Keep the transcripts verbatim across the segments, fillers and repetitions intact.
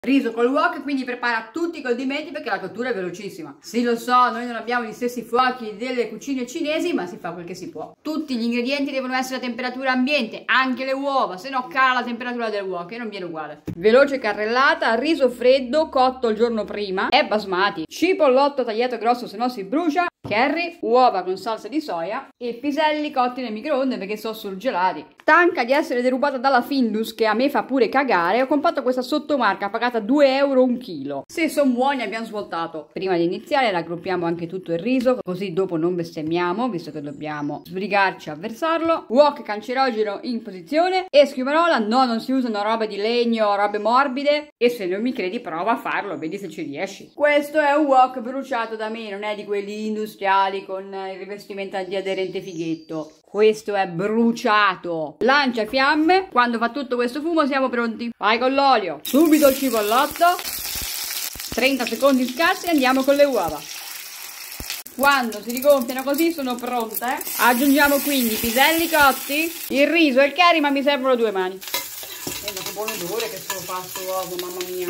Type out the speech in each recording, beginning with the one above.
Riso col wok, quindi prepara tutti i condimenti perché la cottura è velocissima. Sì, lo so, noi non abbiamo gli stessi fuochi delle cucine cinesi, ma si fa quel che si può. Tutti gli ingredienti devono essere a temperatura ambiente, anche le uova, se no cala la temperatura del wok e non viene uguale. Veloce carrellata, riso freddo cotto il giorno prima e basmati. Cipollotto tagliato grosso se no si brucia. Curry, uova con salsa di soia e piselli cotti nel microonde perché sono surgelati. Stanca di essere derubata dalla Findus, che a me fa pure cagare, ho comprato questa sottomarca pagata due euro un chilo. Se sono buoni abbiamo svoltato. Prima di iniziare raggruppiamo anche tutto il riso, così dopo non bestemmiamo, visto che dobbiamo sbrigarci a versarlo. Wok cancerogeno in posizione e schiumarola, no, non si usano robe di legno, robe morbide, e se non mi credi prova a farlo, vedi se ci riesci. Questo è un wok bruciato da me, non è di quelli industriali con il rivestimento antiaderente fighetto. Questo è bruciato. Lancia fiamme. Quando fa tutto questo fumo siamo pronti. Vai con l'olio. Subito il cipollotto. trenta secondi scarsi e andiamo con le uova. Quando si rigonfiano così sono pronte. Aggiungiamo quindi i piselli cotti, il riso e il curry, ma mi servono due mani. Sembra che buon odore che solo fa sto uovo, mamma mia.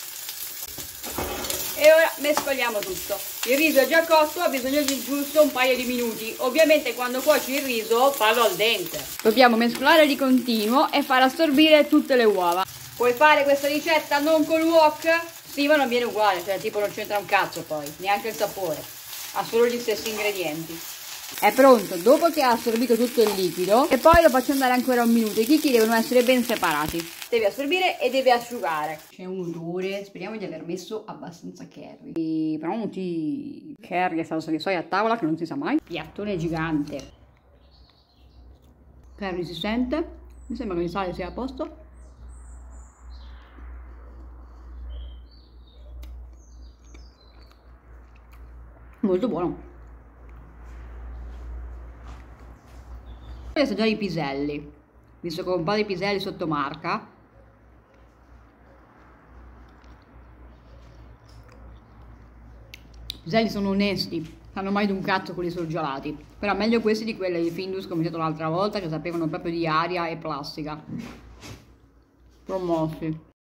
E ora mescoliamo tutto. Il riso è già cotto, ha bisogno di giusto un paio di minuti. Ovviamente quando cuoci il riso fallo al dente. Dobbiamo mescolare di continuo e far assorbire tutte le uova. Puoi fare questa ricetta non col wok? Sì, ma non viene uguale, cioè tipo non c'entra un cazzo poi, neanche il sapore. Ha solo gli stessi ingredienti. È pronto dopo che ha assorbito tutto il liquido e poi lo faccio andare ancora un minuto. I chicchi devono essere ben separati. Deve assorbire e deve asciugare. C'è un odore, speriamo di aver messo abbastanza curry. E pronti. Curry e salsa di soia a tavola che non si sa mai. Piattone gigante. Curry si sente. Mi sembra che il sale sia a posto. Molto buono. Voglio assaggiare i piselli, visto che ho un po' di piselli sotto marca. I piselli sono onesti, sanno mai di un cazzo quelli surgelati, però meglio questi di quelli di Findus come ho detto l'altra volta, che sapevano proprio di aria e plastica. Promossi.